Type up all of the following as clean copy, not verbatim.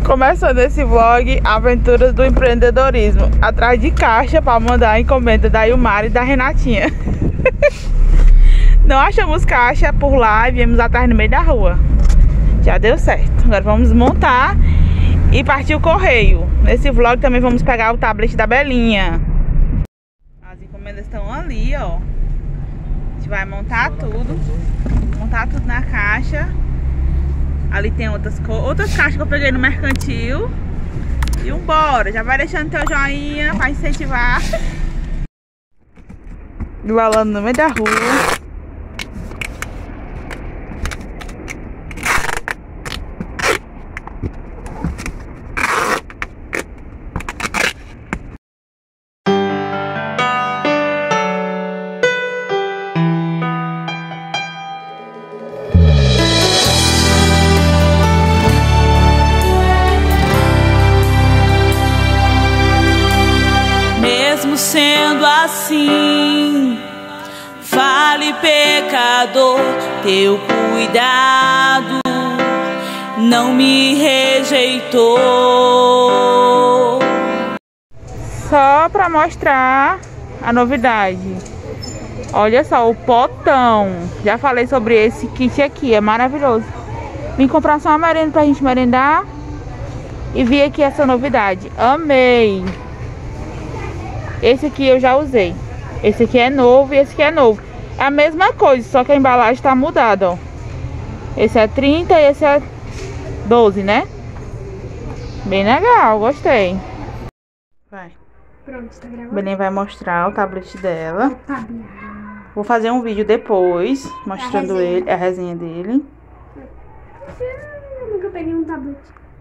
Começando esse vlog, aventuras do empreendedorismo. Atrás de caixa para mandar a encomenda da Ilmara e da Renatinha. Não achamos caixa por lá e viemos atrás no meio da rua. Já deu certo. Agora vamos montar e partir o correio. Nesse vlog também vamos pegar o tablet da Belinha. As encomendas estão ali, ó. A gente vai montar tudo. Montar tudo na caixa. Ali tem outras caixas que eu peguei no mercantil. E vambora, já vai deixando teu joinha pra incentivar. Embalando no meio da rua. Sendo assim, fale pecador, teu cuidado não me rejeitou. Só pra mostrar a novidade. Olha só, o potão. Já falei sobre esse kit aqui, é maravilhoso. Vim comprar só uma merenda pra gente merendar e vi aqui essa novidade. Amei! Esse aqui eu já usei. Esse aqui é novo e esse aqui é novo. É a mesma coisa, só que a embalagem tá mudada, ó. Esse é 30 e esse é 12, né? Bem legal, gostei. Vai. Pronto, tá gravando? Belém vai mostrar o tablet dela. Vou fazer um vídeo depois, mostrando a resenha dele. Eu nunca peguei um tablet.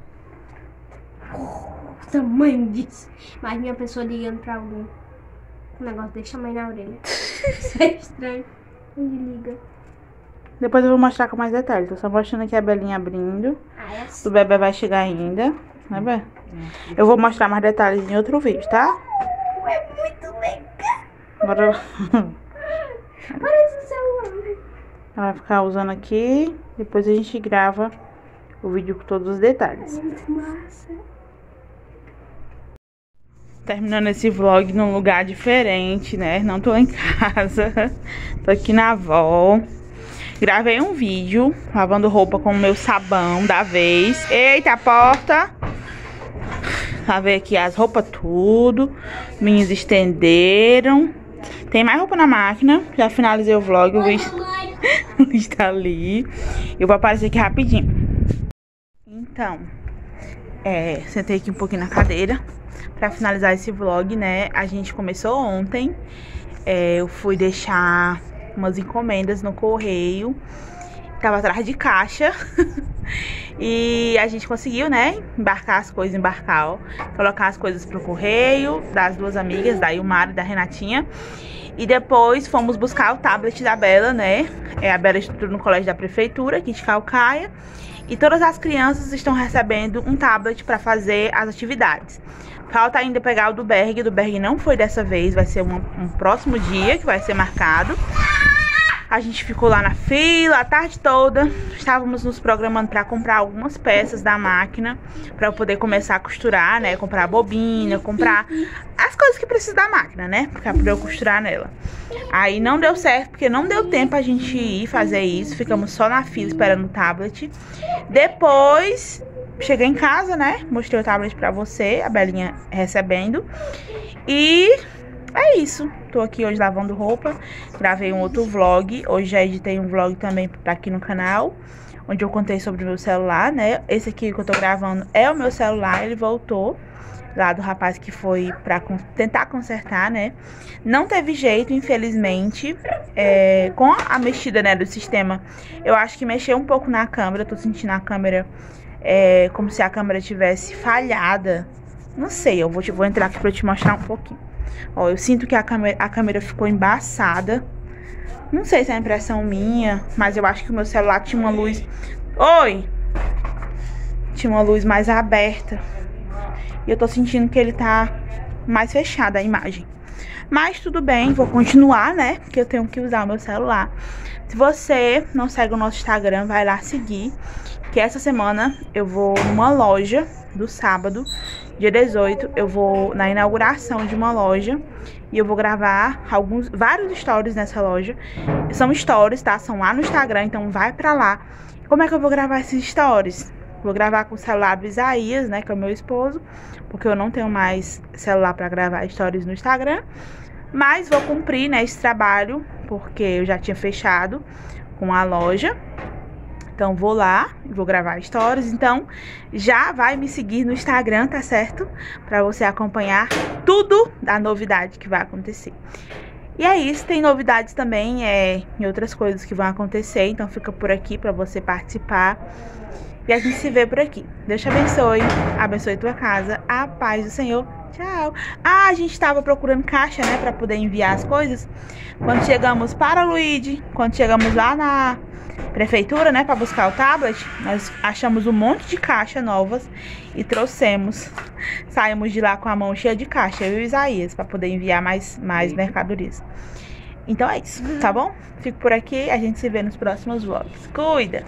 O tamanho disso. Mas minha pessoa ligando pra alguém. O negócio deixa a mãe na orelha. Isso é estranho. Onde liga? Depois eu vou mostrar com mais detalhes. Tô só mostrando aqui a Belinha abrindo. Ah, é assim. O bebê vai chegar ainda, né, Bé? Eu vou mostrar mais detalhes em outro vídeo, tá? É muito legal. Agora Parece um celular. ela vai ficar usando aqui. Depois a gente grava o vídeo com todos os detalhes. É muito massa. Terminando esse vlog num lugar diferente, né? Não tô em casa. Tô aqui na avó. Gravei um vídeo lavando roupa com o meu sabão da vez. Eita, a porta! Lavei aqui as roupas tudo. Minhas estenderam. Tem mais roupa na máquina. Já finalizei o vlog. O vídeo está ali. Eu vou aparecer aqui rapidinho. Então, sentei aqui um pouquinho na cadeira pra finalizar esse vlog, né? A gente começou ontem. Eu fui deixar umas encomendas no correio. Tava atrás de caixa. E a gente conseguiu, né? Embarcar as coisas, colocar as coisas pro correio das duas amigas, da Ilmara e da Renatinha. E depois fomos buscar o tablet da Bela, né? A Bela estuda no colégio da prefeitura aqui de Calcaia. E todas as crianças estão recebendo um tablet para fazer as atividades. Falta ainda pegar o do Berg. O do Berg não foi dessa vez, vai ser um próximo dia que vai ser marcado. A gente ficou lá na fila a tarde toda. Estávamos nos programando para comprar algumas peças da máquina para eu poder começar a costurar, né? Comprar a bobina, comprar as coisas que precisa da máquina, né? Pra eu costurar nela. Aí não deu certo, porque não deu tempo a gente ir fazer isso. Ficamos só na fila esperando o tablet. Depois cheguei em casa, né? Mostrei o tablet pra você, a Belinha recebendo. E é isso. Tô aqui hoje lavando roupa. Gravei um outro vlog. Hoje já editei um vlog também aqui no canal, onde eu contei sobre o meu celular, né? Esse aqui que eu tô gravando é o meu celular. Ele voltou lá do rapaz que foi pra tentar consertar, né? Não teve jeito, infelizmente. Com a mexida, né, do sistema, eu acho que mexeu um pouco na câmera. Tô sentindo a câmera como se a câmera tivesse falhada. Não sei, eu vou entrar aqui pra te mostrar um pouquinho. Ó, eu sinto que a câmera ficou embaçada. Não sei se é impressão minha, mas eu acho que o meu celular tinha uma luz... Oi! Tinha uma luz mais aberta. E eu tô sentindo que ele tá mais fechada a imagem. Mas tudo bem, vou continuar, né? Porque eu tenho que usar o meu celular. Se você não segue o nosso Instagram, vai lá seguir. Que essa semana eu vou numa loja do sábado, dia 18, eu vou na inauguração de uma loja e eu vou gravar vários stories nessa loja. São stories, tá? São lá no Instagram, então vai pra lá. Como é que eu vou gravar esses stories? Vou gravar com o celular do Isaías, né, que é o meu esposo, porque eu não tenho mais celular pra gravar stories no Instagram. Mas vou cumprir, né, esse trabalho, porque eu já tinha fechado com a loja. Então vou lá, vou gravar stories. Então já vai me seguir no Instagram, tá certo? Pra você acompanhar tudo da novidade que vai acontecer. E é isso, tem novidades também em outras coisas que vão acontecer. Então fica por aqui pra você participar. E a gente se vê por aqui. Deus te abençoe, abençoe tua casa, a paz do Senhor. Tchau. Ah, a gente tava procurando caixa, né, pra poder enviar as coisas. Quando chegamos para Luíde, quando chegamos lá na prefeitura, né, pra buscar o tablet, nós achamos um monte de caixa novas e trouxemos. Saímos de lá com a mão cheia de caixa, eu e o Isaías, pra poder enviar mais mercadorias. Então é isso, tá bom? Fico por aqui, a gente se vê nos próximos vlogs. Cuida!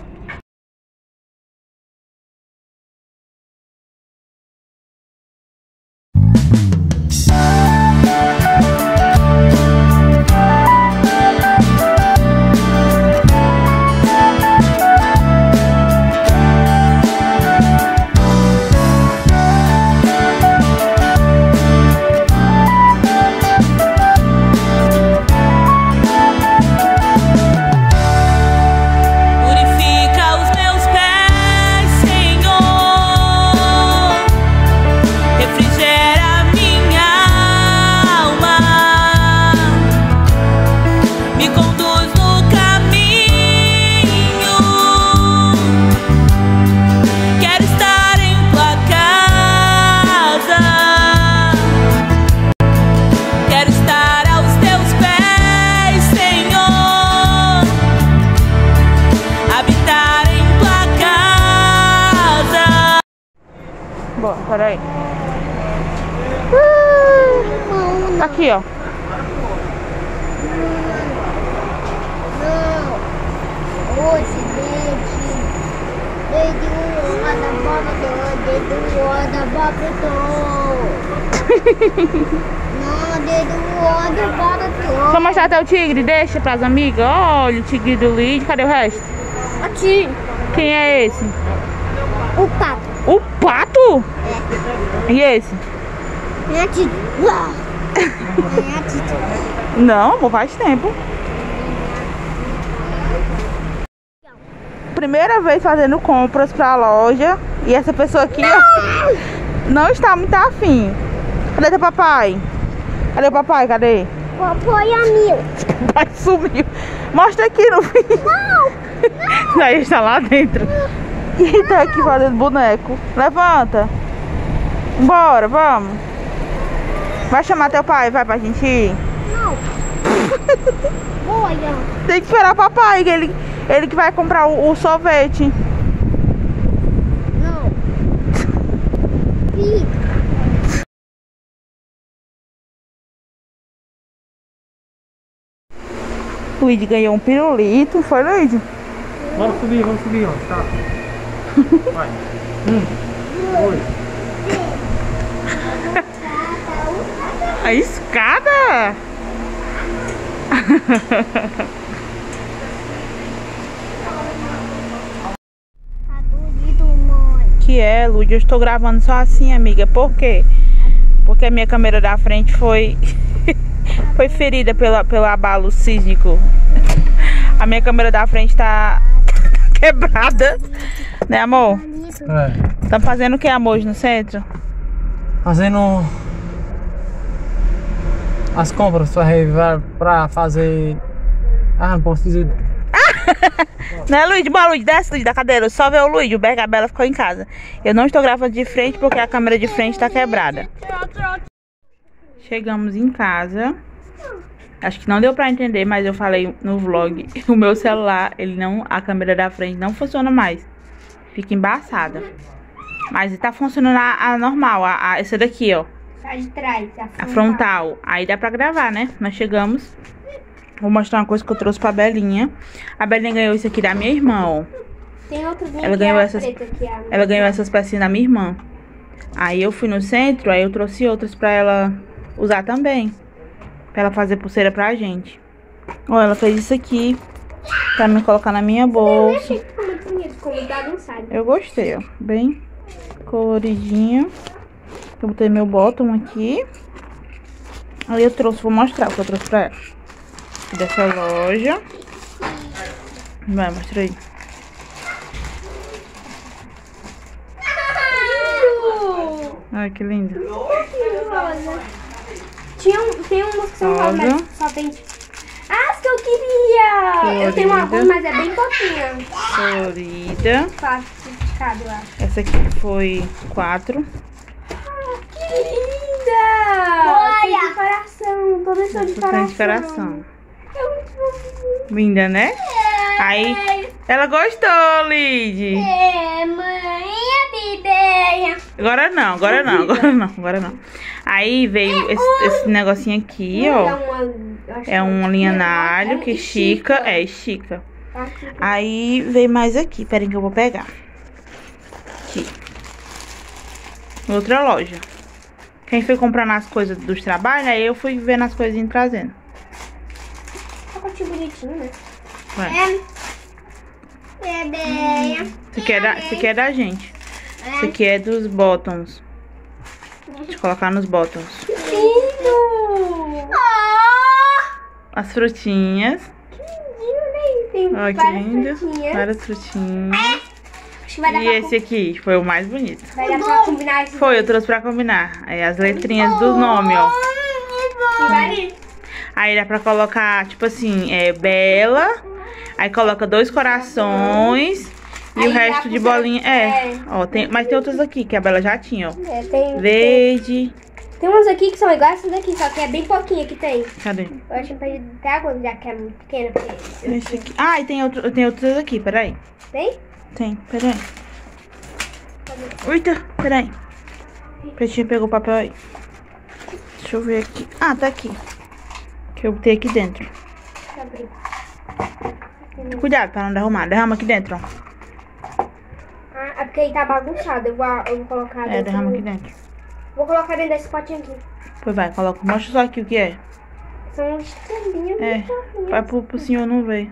Bom, peraí. Tá aqui, ó. Hoje, desde o da boca Vou mostrar até o tigre, deixa pras amigas. Olha o tigre do Luíde, cadê o resto? Aqui. Quem é esse? O pato. O pato? É. E esse? Minha tia. Minha tia. Não, amor, faz tempo. Primeira vez fazendo compras pra loja. E essa pessoa aqui, ó, não está muito afim. Cadê teu papai? Cadê o papai? Cadê? Papai amigo. O papai sumiu. Mostra aqui no vídeo. Não. Aí está lá dentro. E tá aqui fazendo boneco. Levanta. Bora, vamos. Vai chamar teu pai, vai pra gente ir. Não. Olha. Tem que esperar o papai, que ele que vai comprar o sorvete. Não. Fica. O Luíde ganhou um pirulito, foi, Luíde? Vamos subir, ó. Tá. Vai. 1, 2. A escada? Tá bonito, mãe. Que é, Luíde, eu estou gravando só assim, amiga. Por quê? Porque a minha câmera da frente foi foi ferida pelo abalo sísmico. A minha câmera da frente tá quebrada, né, amor? É. Estamos fazendo o que, amor, no centro? Fazendo as compras pra fazer. Ah, não posso dizer. Né, Luíde? Bora, Luíde, desce, Luíde, da cadeira. Só ver o Luíde, o Berg e a Bela ficou em casa. Eu não estou gravando de frente porque a câmera de frente tá quebrada. Chegamos em casa. Acho que não deu pra entender, mas eu falei no vlog. O meu celular, a câmera da frente não funciona mais. Fica embaçada. Mas tá funcionando a normal, essa daqui, ó. Tá de trás, A frontal. Aí dá pra gravar, né? Nós chegamos. Vou mostrar uma coisa que eu trouxe pra Belinha. A Belinha ganhou isso aqui da minha irmã, ó. Tem outro Ela ganhou essas pecinhas da minha irmã. Aí eu fui no centro, aí eu trouxe outras pra ela usar também. Pra ela fazer pulseira pra gente. Ó, ela fez isso aqui pra me colocar na minha bolsa. Eu gostei, ó. Bem coloridinho. Eu botei meu bottom aqui. Aí eu trouxe, vou mostrar o que eu trouxe pra ela. Dessa loja. Vai, mostra aí. Ai, que lindo. Tem umas que são rosa, mas só tem... Ah, as que eu queria! Colorida. Eu tenho uma rosa, mas é bem pouquinha. Colorida. 4 de cada, eu acho. Essa aqui foi 4. Que linda! Olha! Tem de coração, toda essa de coração. De coração. É muito fofinho. Linda, né? Aí, ela gostou, Lid. Mãe, a bebê. Agora não, agora não, agora não, agora não. Aí veio esse negocinho aqui, ó. É um linhanário que estica. É, estica. Aí veio mais aqui. Peraí que eu vou pegar. Aqui. Outra loja. Quem foi comprando as coisas dos trabalhos, aí eu fui vendo as coisinhas e trazendo. Pacotinho bonitinho, né? Vai. Isso aqui é da gente. Isso aqui é dos bottoms. Deixa eu colocar nos bottoms. Lindo! As frutinhas. Que lindo, né? Tem Olha que várias lindo. frutinhas. Várias frutinhas. Acho que vai dar E esse aqui foi o mais bonito. Vai dar pra combinar isso. Foi, eu trouxe pra combinar. Aí as letrinhas do nome, ó. Aí dá pra colocar, tipo assim, Bela. Aí coloca 2 corações. E Aí o resto de bolinha. Ó, mas tem outras aqui que a Bela já tinha, ó. Verde. Tem umas aqui que são iguais essas daqui, só que é bem pouquinho que tem. Cadê? Eu acho que perdi até agora, já que é muito pequena. Esse aqui. Ah, e tem outras aqui, peraí. Tem? Tem, peraí. Eita, peraí. Pretinha pegou o papel aí. Deixa eu ver aqui. Ah, tá aqui. Que eu botei aqui dentro. Deixa eu abrir. Cuidado pra não derramar. Derrama aqui dentro, ó. Ah, é porque aí tá bagunçado. Eu vou colocar dentro. Derrama aqui dentro. Vou colocar dentro desse potinho aqui. Pois vai, coloca. Mostra só aqui o que é. São estrelinhas. Vai pro senhor não ver.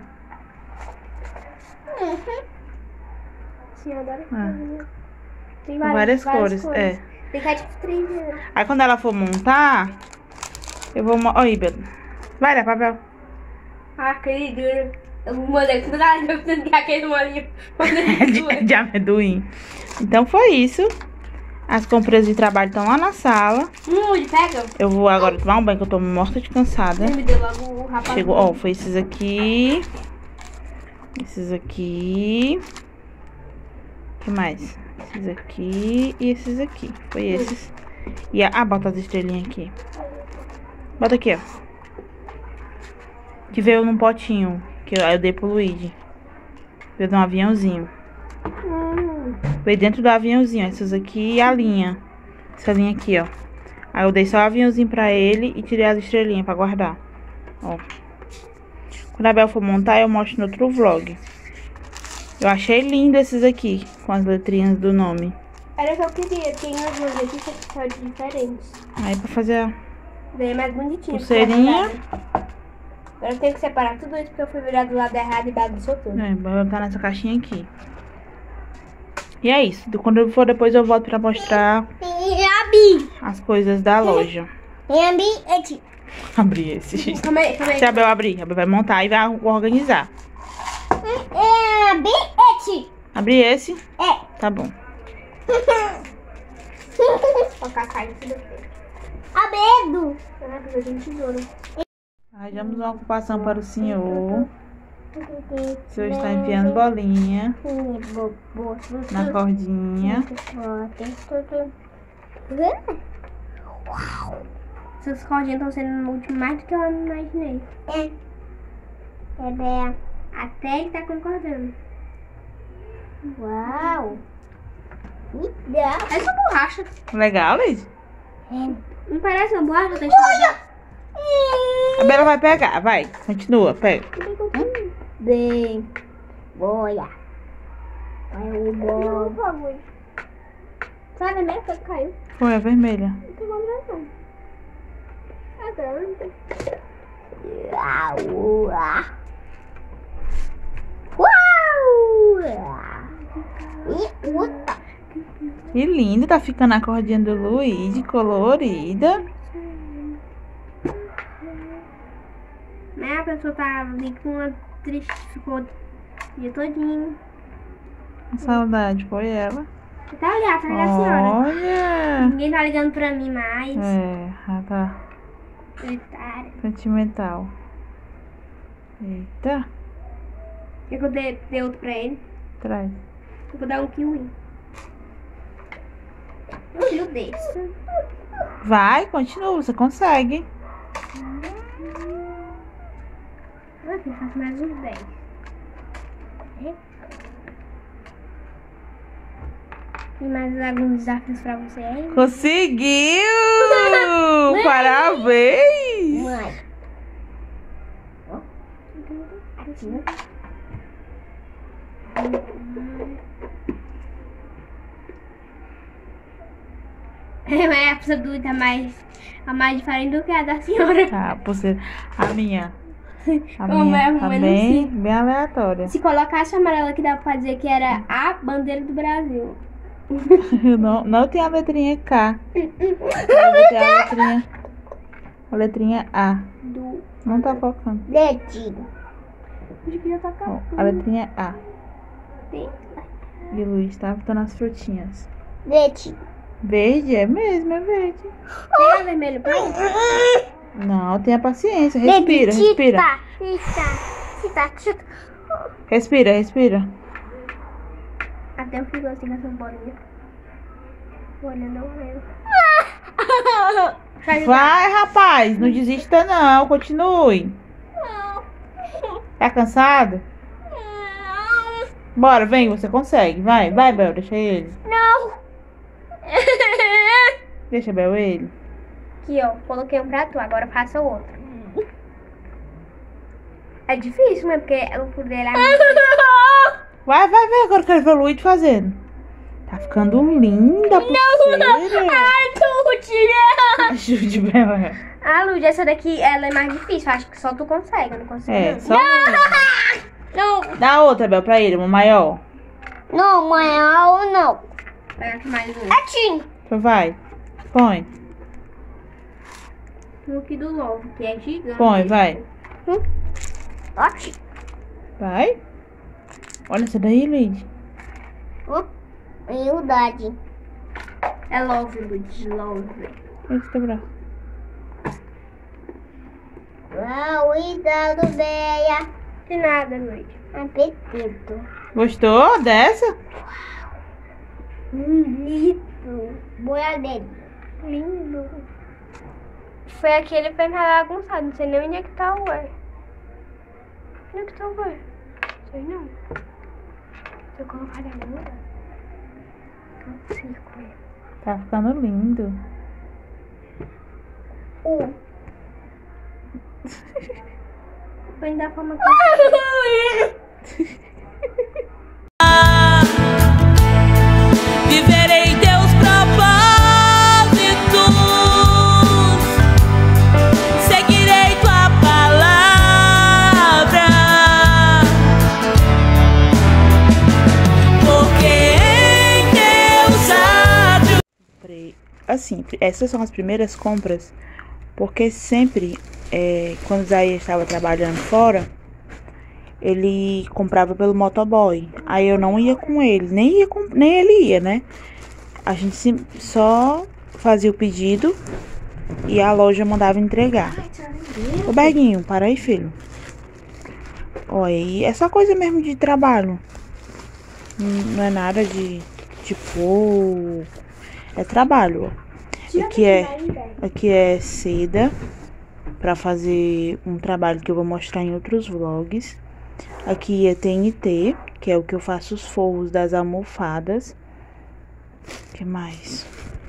Sim, eu adoro. Tem Várias cores. Tem que é tipo 3, né? Aí quando ela for montar, eu vou... Olha, Bela. Vai dar papel. Ah, que duro. Eu vou mandar aqui do aquele molinho. de amendoim. Então foi isso. As compras de trabalho estão lá na sala. Ele pega. Eu vou agora tomar um banho, que eu tô morta de cansada. Me deu logo o rapaz. Chegou, ó, foi esses aqui. Esses aqui. O que mais? Esses aqui e esses aqui. Foi esses. E bota as estrelinhas aqui. Bota aqui, ó. Que veio num potinho. Que aí eu dei pro Luigi. Veio de um aviãozinho. Veio dentro do aviãozinho. Essas aqui e a linha. Essa linha aqui, ó. Aí eu dei só o aviãozinho pra ele e tirei as estrelinhas pra guardar. Ó. Quando a Bel for montar, eu mostro no outro vlog. Eu achei lindo esses aqui, com as letrinhas do nome. Era o que eu queria. Tem umas duas aqui que são diferentes. Aí pra fazer a Bem mais bonitinho. pulseirinha. Agora eu tenho que separar tudo isso porque eu fui virar do lado errado e bagunçou tudo. Vai botar nessa caixinha aqui. E é isso. Quando eu for depois eu volto pra mostrar as coisas da loja. Abrir esse. Calma aí. Se a Bel abrir, a Bel vai montar e vai organizar. Abrir esse? Tá bom. Vou colocar a carne tudo aqui. Ah, precisa de um tesouro. Arranjamos uma ocupação para o senhor. O senhor está enfiando bolinha na cordinha. Essas cordinhas estão sendo muito mais do que eu imaginei. Até ele tá concordando. Uau! Essa borracha. Legal, Liz? Não parece uma borracha? Olha! A Bela vai pegar, vai. Continua, pega. Bem. Boia. Vai o bom. Foi a vermelha que caiu. Foi a vermelha. Não tô lembrando não. Agora. Uau! Que lindo, tá ficando a cordinha do Luigi colorida. Né? A pessoa tá ali com uma triste, ficou o dia todinho. A saudade foi ela. Tá ali atrás da senhora. Olha! Ninguém tá ligando pra mim mais. Ela tá Solitária. sentimental. Eita, Quer que eu dê outro pra ele? traz. Eu vou dar um kiwi. Um filho desse. Vai, continua, você consegue. Aqui, faço mais uns 10. E mais alguns desafios pra você aí? Conseguiu! Parabéns! Mãe. Aqui. A pulseira do Luiz tá mais diferente do que a da senhora. Tá, você. A minha. A Como minha é, tá mas bem, assim. bem aleatória. Se colocasse amarela aqui, dá pra dizer que era a bandeira do Brasil. Não tem a letrinha K. Tem a letrinha A. Do Não tá focando. dedinho. Acho que já tá Ó, acabando. a letrinha A. E o Luiz tá botando as frutinhas. Dedinho. Verde? É mesmo, é verde. Tem a vermelho pra mim? Não, tenha paciência. Respira, respira. Respira, respira. Até eu fico assim com essa bolinha. Olhando eu mesmo. Vai, rapaz. Não desista, não. Continue. Tá cansado? Bora, vem, você consegue. Vai, vai, Bel, deixa ele. Não! Deixa, Bel, ele. Aqui, ó. Coloquei um pra tu, agora faça o outro. É difícil, né? Porque o fundo dele é muito... Vai, vai, vai. Agora eu quero ver o Luiz fazendo. Tá ficando linda a pulseira. Ajude, Bel. Ah, Luz, essa daqui, ela é mais difícil. Acho que só tu consegue, eu não consigo. É, não. só. Não, Dá outra, Bel, pra ele, uma maior. não, mãe, não. Vou pegar aqui mais um. Atim. Então vai. Põe. Um aqui do Lobo, que é gigante. Põe, vai. Atim. Vai. Olha essa daí, Luiz. Humildade. É Love, Luz, Love. Esse teu braço. Cuidado, Beia. De nada, Luz. Apetito. Gostou dessa? Lindo. Boiadeiro. Lindo. Foi aquele que fez mais bagunçado. Não sei nem onde é que tá o ué. Onde é que tá o ué? Não sei não. Se eu colocar na muda. Tá ficando lindo. Põe da forma que... Viverei teus propósitos, seguirei tua palavra, porque em teus atos. Assim, essas são as primeiras compras, porque sempre, quando o Isaías estava trabalhando fora, ele comprava pelo motoboy. Aí eu não ia com ele, nem ele ia, né? A gente só fazia o pedido e a loja mandava entregar. Ô Berguinho, para aí, filho. Olha, e é só coisa mesmo de trabalho. Não é nada de tipo... É trabalho, ó. Aqui é seda pra fazer um trabalho que eu vou mostrar em outros vlogs. Aqui é TNT, que é o que eu faço os forros das almofadas. O que mais?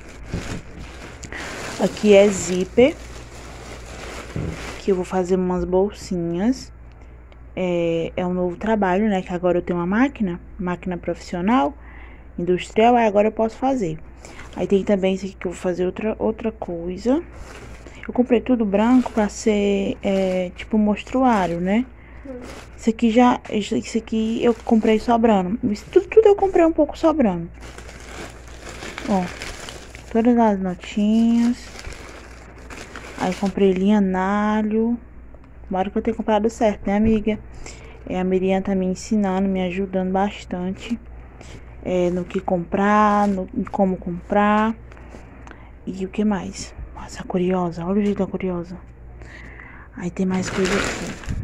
Aqui é zíper, que eu vou fazer umas bolsinhas. É um novo trabalho, né? Que agora eu tenho uma máquina profissional, industrial, aí agora eu posso fazer. Aí tem também esse aqui que eu vou fazer outra coisa. Eu comprei tudo branco pra ser, tipo, mostruário, né? Isso aqui eu comprei sobrando. Tudo eu comprei um pouco sobrando. Ó, todas as notinhas. Aí comprei linha nalho. Tomara que eu tenha comprado certo, né, amiga? A Miriam tá me ensinando, me ajudando bastante. No que comprar, em como comprar. E o que mais? Nossa, curiosa. Olha o jeito da curiosa. Aí tem mais coisa aqui.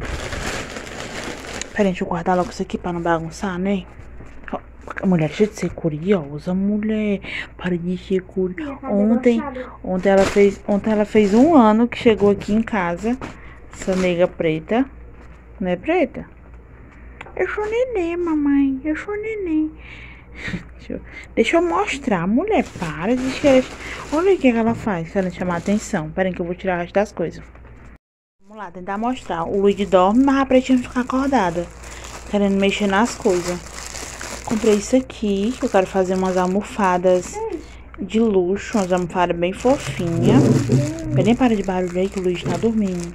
Pera aí, deixa eu guardar logo isso aqui pra não bagunçar, né? Mulher, deixa de ser curiosa, mulher. Para de ser curiosa. Ontem ela fez 1 ano que chegou aqui em casa. Essa nega preta. Não é preta? Eu sou neném, mamãe. Eu sou neném. Deixa eu mostrar. Mulher, para de querer. Olha o que ela faz, querendo chamar a atenção. Pera aí que eu vou tirar o resto das coisas. Vamos lá, tentar mostrar. O Luigi dorme, mas a pretinha fica acordada. Querendo mexer nas coisas. Comprei isso aqui, que eu quero fazer umas almofadas de luxo. Umas almofadas bem fofinhas. Nem para de barulho aí que o Luigi tá dormindo.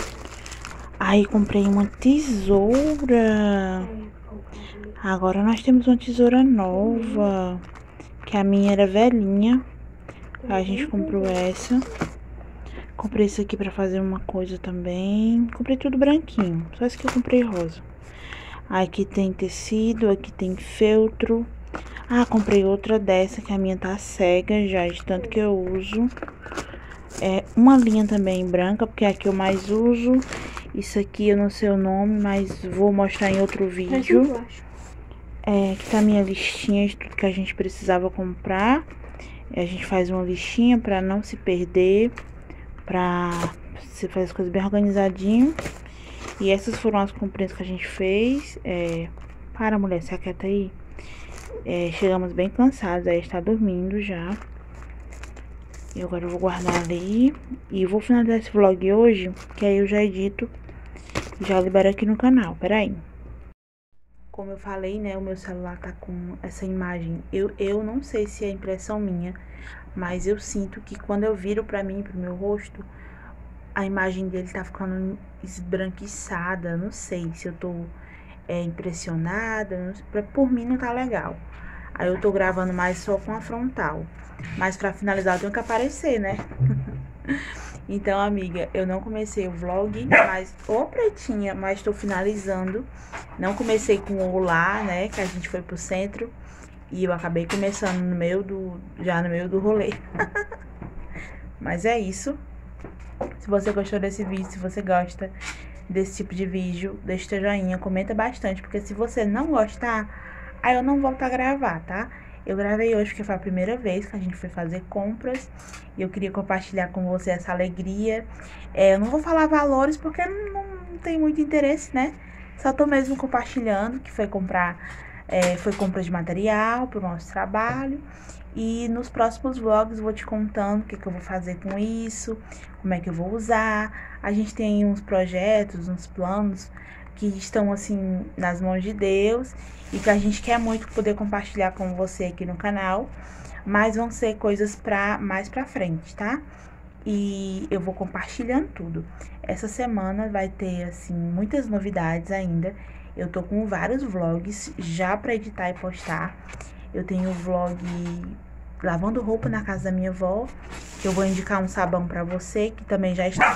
Aí comprei uma tesoura. Agora nós temos uma tesoura nova. Que a minha era velhinha. Aí a gente comprou essa. Comprei isso aqui pra fazer uma coisa também. Comprei tudo branquinho. Só esse que eu comprei rosa. Aqui tem tecido, aqui tem feltro. Ah, comprei outra dessa que a minha tá cega já, de tanto que eu uso. Uma linha também branca, porque é a que eu mais uso. Isso aqui eu não sei o nome, mas vou mostrar em outro vídeo. Aqui tá a minha listinha de tudo que a gente precisava comprar. A gente faz uma listinha pra não se perder. Pra você fazer as coisas bem organizadinho. E essas foram as comprinhas que a gente fez. Para, mulher, se aquieta aí. Chegamos bem cansados, aí está dormindo já. E agora eu vou guardar ali. E vou finalizar esse vlog hoje, que aí eu já edito. Já libero aqui no canal, peraí. Como eu falei, né, o meu celular tá com essa imagem. Eu não sei se é impressão minha, mas eu sinto que quando eu viro pra mim, pro meu rosto, a imagem dele tá ficando esbranquiçada. Não sei se eu tô impressionada. Por mim não tá legal. Aí eu tô gravando mais só com a frontal. Mas pra finalizar eu tenho que aparecer, né? Então, amiga, eu não comecei o vlog, mas... Ô, pretinha, mas tô finalizando. Não comecei com o olá, né? Que a gente foi pro centro. E eu acabei começando já no meio do rolê. Mas é isso. Se você gostou desse vídeo, se você gosta desse tipo de vídeo, deixa teu joinha, comenta bastante. Porque se você não gostar, aí eu não volto a gravar, tá? Eu gravei hoje porque foi a primeira vez que a gente foi fazer compras. E eu queria compartilhar com você essa alegria. Eu não vou falar valores porque não tem muito interesse, né? Só tô mesmo compartilhando que foi compra de material pro nosso trabalho. E nos próximos vlogs eu vou te contando o que eu vou fazer com isso, como é que eu vou usar. A gente tem uns projetos, uns planos que estão assim nas mãos de Deus e que a gente quer muito poder compartilhar com você aqui no canal, mas vão ser coisas mais pra frente, tá? E eu vou compartilhando tudo. Essa semana vai ter assim muitas novidades ainda. Eu tô com vários vlogs já pra editar e postar. Eu tenho o vlog lavando roupa na casa da minha avó, que eu vou indicar um sabão pra você, que também já está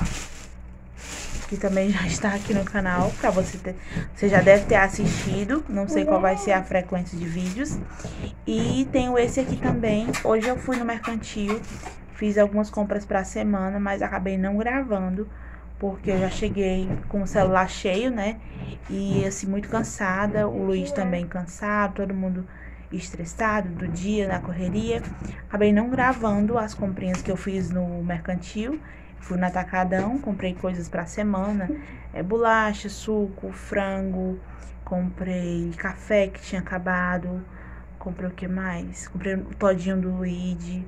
aqui no canal, pra você ter. Você já deve ter assistido, não sei qual vai ser a frequência de vídeos. E tenho esse aqui também. Hoje eu fui no mercantil, fiz algumas compras pra semana, mas acabei não gravando, porque eu já cheguei com o celular cheio, né? E assim, muito cansada, o Luiz também cansado, todo mundo estressado do dia, na correria. Acabei não gravando as comprinhas que eu fiz no mercantil. Fui no Atacadão, comprei coisas pra semana, bolacha, suco, frango, comprei café que tinha acabado, comprei o que mais? Comprei o todinho do Luigi,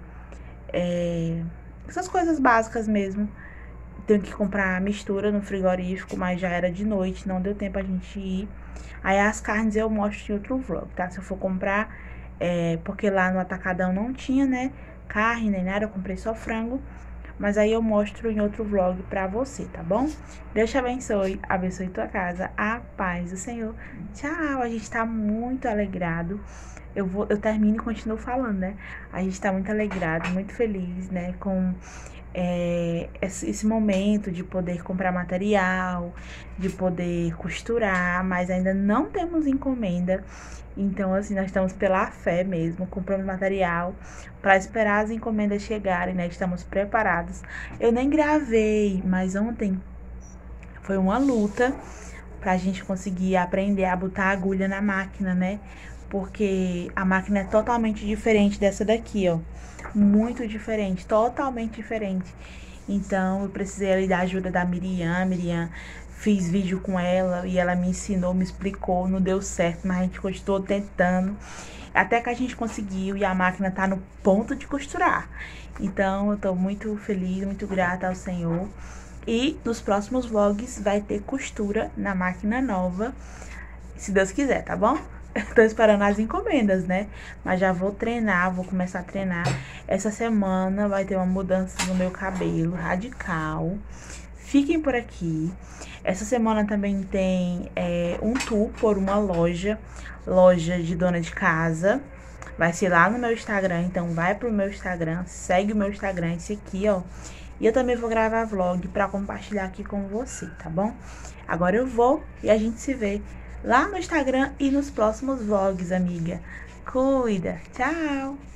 essas coisas básicas mesmo. Tenho que comprar mistura no frigorífico, mas já era de noite, não deu tempo a gente ir. Aí as carnes eu mostro em outro vlog, tá? Se eu for comprar, porque lá no Atacadão não tinha, né? carne nem nada, eu comprei só frango. Mas aí eu mostro em outro vlog pra você, tá bom? Deus te abençoe, abençoe tua casa, a paz do Senhor. Tchau, a gente tá muito alegrado. Eu termino e continuo falando, né? A gente tá muito alegrado, muito feliz, né? Com esse momento de poder comprar material, de poder costurar, mas ainda não temos encomenda. Então, assim, nós estamos pela fé mesmo, comprando material para esperar as encomendas chegarem, né? Estamos preparados. Eu nem gravei, mas ontem foi uma luta pra gente conseguir aprender a botar agulha na máquina, né? Porque a máquina é totalmente diferente dessa daqui, ó. Muito diferente, totalmente diferente. Então, eu precisei ali da ajuda da Miriam. Miriam, fiz vídeo com ela e ela me ensinou, me explicou. Não deu certo, mas a gente continuou tentando. Até que a gente conseguiu e a máquina tá no ponto de costurar. Então, eu tô muito feliz, muito grata ao Senhor. E nos próximos vlogs vai ter costura na máquina nova, se Deus quiser, tá bom? Tô esperando as encomendas, né? Mas já vou treinar, vou começar a treinar. Essa semana vai ter uma mudança no meu cabelo radical. Fiquem por aqui. Essa semana também tem um tour por uma loja de dona de casa. Vai ser lá no meu Instagram, então vai pro meu Instagram, segue o meu Instagram, esse aqui, ó. E eu também vou gravar vlog pra compartilhar aqui com você, tá bom? Agora eu vou e a gente se vê lá no Instagram e nos próximos vlogs, amiga. Cuida. Tchau!